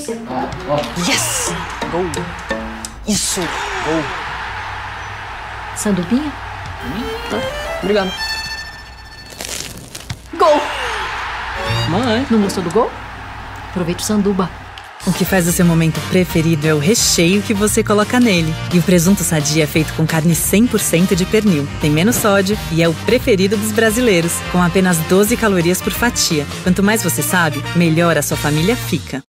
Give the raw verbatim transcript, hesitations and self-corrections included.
Yes! Gol! Isso! Gol! Sandubinha? Tá. Obrigado. Gol! Mãe. Não gostou do gol? Aproveita o sanduba. O que faz o seu momento preferido é o recheio que você coloca nele. E o presunto Sadia é feito com carne cem por cento de pernil. Tem menos sódio e é o preferido dos brasileiros, com apenas doze calorias por fatia. Quanto mais você sabe, melhor a sua família fica.